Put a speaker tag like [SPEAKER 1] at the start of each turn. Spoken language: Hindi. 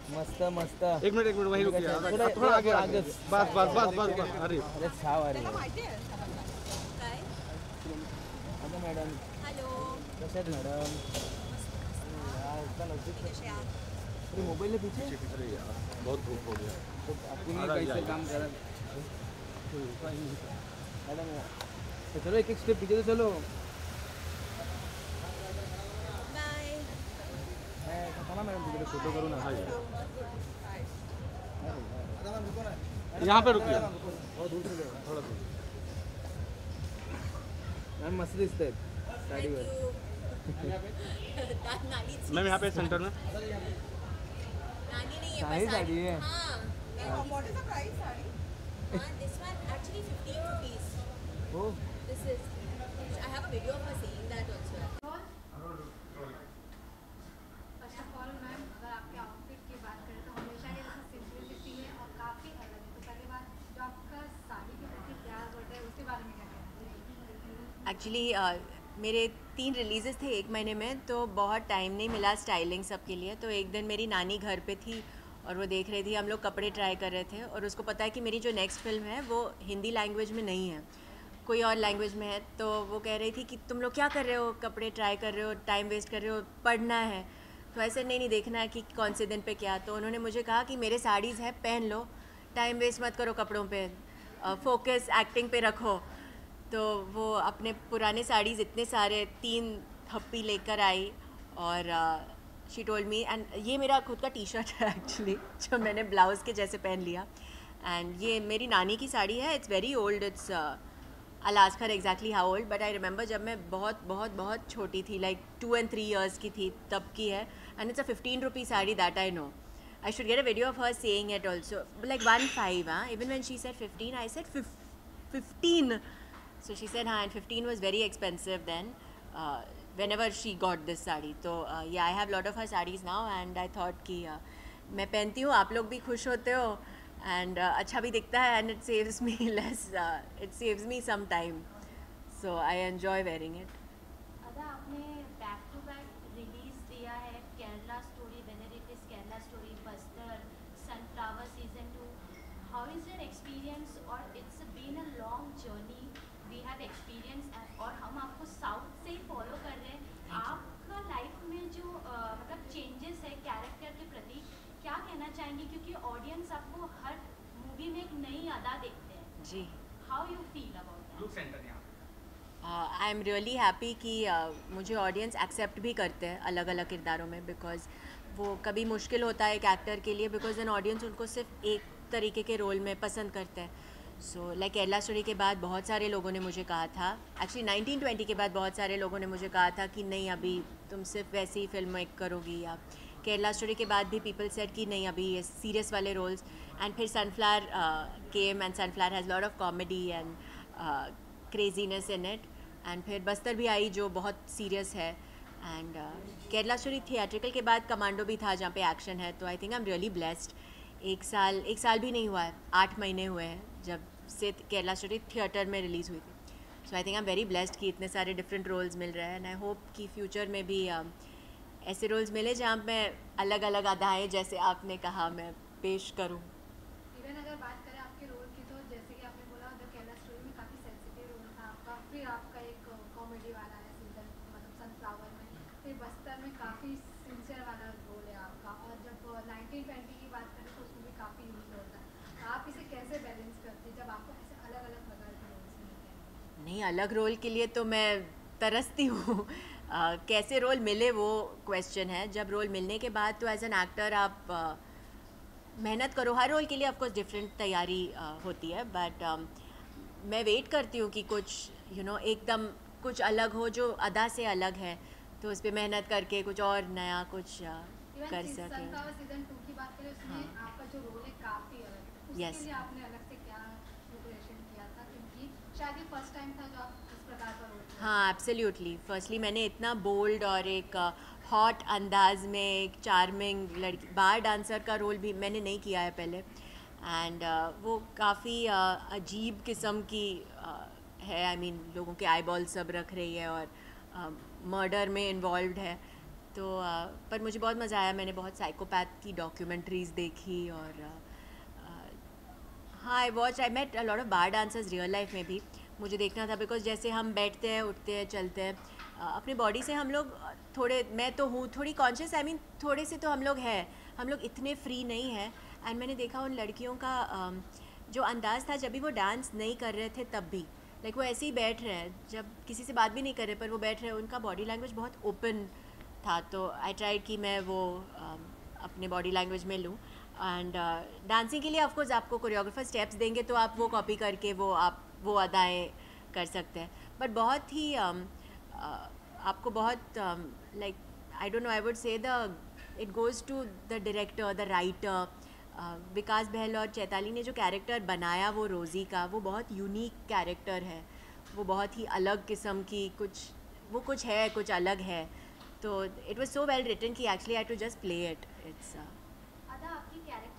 [SPEAKER 1] मस्त मस्त.
[SPEAKER 2] एक मिनिट वहीं रुकिए. थोडा आगे आगे. बस बस बस बस बस. अरे
[SPEAKER 1] छाव अरे
[SPEAKER 3] काय
[SPEAKER 1] आता मॅडम
[SPEAKER 3] हॅलो
[SPEAKER 1] कशा आहेत मॅडम?
[SPEAKER 3] कसे आहात
[SPEAKER 1] अरे मोबाईल पीछे.
[SPEAKER 2] अरे यार बहुत धूप हो गया.
[SPEAKER 1] तो आपके लिए कैसे काम कर मैडम? तो चलो एक एक स्टेप पीछे तो चलो.
[SPEAKER 3] बाय
[SPEAKER 1] थांबा मॅडम तिकडे फोटो करू ना.
[SPEAKER 2] यहाँ पे रुकिए.
[SPEAKER 1] बहुत दूर से
[SPEAKER 2] थोड़ा दूर.
[SPEAKER 1] मॅम मस्त दिसत आहेत साडीवर.
[SPEAKER 3] नानीच
[SPEAKER 2] मैम यहाँ पे सेंटर में.
[SPEAKER 3] नानी नहीं है
[SPEAKER 1] साड़ी
[SPEAKER 3] पर
[SPEAKER 1] साड़ी है.
[SPEAKER 3] हाँ what is the price sari this one actually 15 rupees
[SPEAKER 1] हो
[SPEAKER 3] this is I have a video of her saying that also
[SPEAKER 4] first of all ma'am अगर आपके आउटफिट की बात करें तो हमेशा के जैसे सिंपलिसिटी है और काफ़ी अलग है. तो पहले बात जो आपका साड़ी के प्रति प्यार बढ़ता है उसके बारे में क्या कहना चाहिए?
[SPEAKER 3] एक्चुअली मेरे 3 रिलीजेस थे एक महीने में, तो बहुत टाइम नहीं मिला स्टाइलिंग सब के लिए. तो एक दिन मेरी नानी घर पे थी और वो देख रही थी, हम लोग कपड़े ट्राई कर रहे थे, और उसको पता है कि मेरी जो नेक्स्ट फिल्म है वो हिंदी लैंग्वेज में नहीं है, कोई और लैंग्वेज में है. तो वो कह रही थी कि तुम लोग क्या कर रहे हो, कपड़े ट्राई कर रहे हो, टाइम वेस्ट कर रहे हो, पढ़ना है. तो ऐसे नहीं देखना है कि कौन से दिन पे क्या. तो उन्होंने मुझे कहा कि मेरे साड़ीज़ है, पहन लो, टाइम वेस्ट मत करो कपड़ों पे, फोकस एक्टिंग पे रखो. तो वो अपने पुराने साड़ीज़ इतने सारे 3 थप्पी लेकर आई और शी टोल्ड मी, एंड ये मेरा खुद का टी शर्ट है एक्चुअली जो मैंने ब्लाउज़ के जैसे पहन लिया. एंड ये मेरी नानी की साड़ी है. It's very old. It's I ask her exactly how old, but I remember जब मैं बहुत बहुत बहुत छोटी थी, लाइक 2 and 3 years की थी, तब की है. And it's a 15 rupee sari, that I know. I should get a video of her saying it also. Like 1.5, huh? Even when she said 15, I said 15. So she said, and 15 was very expensive then. Whenever she got this sari, तो yeah, I have lot of her sarees now, and I thought कि मैं पहनती हूँ, आप लोग भी खुश होते हो, and अच्छा भी दिखता है, and it saves me less. It saves me some time, so I enjoy wearing it.
[SPEAKER 4] अदा आपने बैक टू बैक रिलीज दिया है Kerala story, whether it is Kerala story, Bastar, sunflower season 2. How is your experience? और it's been a long journey, we have experience, और हम आपको साउथ से ही फॉलो कर रहे हैं. आपका लाइफ में जो मतलब चेंजेस है कैरेक्टर के प्रति, क्या कहना चाहेंगे? क्योंकि ऑडियंस आपको हर मूवी में एक नई अदा देखते हैं.
[SPEAKER 3] जी.
[SPEAKER 4] How you feel about that?
[SPEAKER 3] I am really happy कि मुझे ऑडियंस एक्सेप्ट भी करते हैं अलग अलग किरदारों में, बिकॉज वो कभी मुश्किल होता है एक एक्टर के लिए, बिकॉज एन ऑडियंस उनको सिर्फ एक तरीके के रोल में पसंद करते हैं. सो लाइक केरला स्टोरी के बाद बहुत सारे लोगों ने मुझे कहा था, एक्चुअली 1920 के बाद बहुत सारे लोगों ने मुझे कहा था कि नहीं अभी तुम सिर्फ वैसी ही फिल्म मेक करोगी. या केरला स्टोरी के बाद भी पीपल सेड कि नहीं अभी ये सीरियस वाले रोल्स. एंड फिर sunflower came, and sunflower has lot of comedy and craziness in it. And फिर बस्तर भी आई जो बहुत सीरियस है. एंड केरला स्टोरी थिएट्रिकल के बाद कमांडो भी था जहाँ पे एक्शन है. तो I think I am really blessed. एक साल भी नहीं हुआ है, 8 महीने हुए हैं जब से केरला स्टोरी थिएटर में रिलीज़ हुई थी. So I think I am very blessed कि इतने सारे डिफरेंट रोल्स मिल रहे हैं. एंड आई होप कि फ्यूचर में भी ऐसे रोल्स मिले जहाँ मैं अलग अलग अदाएँ जैसे आपने कहा मैं पेश करूँ.
[SPEAKER 4] इवन अगर बात करें आपके रोल की, तो जैसे कि आपने बोला द केरला स्टोरी में काफ़ी सेंसिटिव रोल था आपका, फिर आपका एक कॉमेडी वाला है सीजन मतलब सनफ्लावर में, फिर बस्तर में काफ़ी सिंसियर वाला रोल है आपका, और जब 1920 की बात करें तो उसमें भी काफ़ी यूज होता है. आप इसे कैसे बैलेंस करते हैं जब आपको ऐसे अलग अलग प्रकार के रोल्स मिलते हैं?
[SPEAKER 3] नहीं, अलग रोल के लिए तो मैं तरसती हूँ. कैसे रोल मिले वो क्वेश्चन है. जब रोल मिलने के बाद तो एज एन एक्टर आप मेहनत करो. हर रोल के लिए ऑफकोर्स डिफरेंट तैयारी होती है, बट मैं वेट करती हूँ कि कुछ एकदम कुछ अलग हो जो अदा से अलग है, तो उस पर मेहनत करके कुछ और नया कुछ कर सके.
[SPEAKER 4] सनफ्लावर सीजन 2 की बात करें, उसमें आपका जो रोल है काफ़ी अलग है. उसके
[SPEAKER 3] Yes.
[SPEAKER 4] लिए आपने अलग से क्या प्रिपरेशन किया था? क्योंकि शायद ये फर्स्ट टाइम था जो आप इस प्रकार का रोल.
[SPEAKER 3] हाँ, एब्सोल्युटली. फर्स्टली मैंने इतना बोल्ड और एक हॉट अंदाज में एक चार्मिंग लड़की बार डांसर का रोल भी मैंने नहीं किया है पहले. एंड वो काफ़ी अजीब किस्म की है. आई मीन लोगों के आई बॉल सब रख रही है और मर्डर में इन्वॉल्व है. तो पर मुझे बहुत मज़ा आया, मैंने बहुत साइकोपैथ की डॉक्यूमेंट्रीज़ देखी और हाँ I met a lot of bar dancers real life में भी। मुझे देखना था बिकॉज जैसे हम बैठते हैं, उठते हैं, चलते हैं, अपनी बॉडी से हम लोग थोड़े, मैं तो हूँ थोड़ी कॉन्शियस, आई मीन थोड़े से तो हम लोग हैं, हम लोग इतने फ्री नहीं हैं। एंड मैंने देखा उन लड़कियों का जो अंदाज़ था जब भी वो डांस नहीं कर रहे थे तब भी, लाइक वो ऐसे ही बैठ रहे हैं, जब किसी से बात भी नहीं कर रहे पर वो बैठ रहे हैं, उनका बॉडी लैंग्वेज बहुत ओपन था। तो आई ट्राइड कि मैं वो अपने बॉडी लैंग्वेज में लूँ। एंड डांसिंग के लिए ऑफकोर्स आपको कोरियोग्राफर स्टेप्स देंगे तो आप वो कॉपी करके आप वो अदाएँ कर सकते हैं। बट बहुत ही आपको बहुत like I don't know, I would say the it goes to the director, the writer. Vikas Bahl और चैताली ने जो कैरेक्टर बनाया वो रोज़ी का, वो बहुत यूनिक कैरेक्टर है, वो बहुत ही अलग किस्म की कुछ है, कुछ अलग है। तो it was so well written कि actually I to just play it. It's
[SPEAKER 4] Adah, आपकी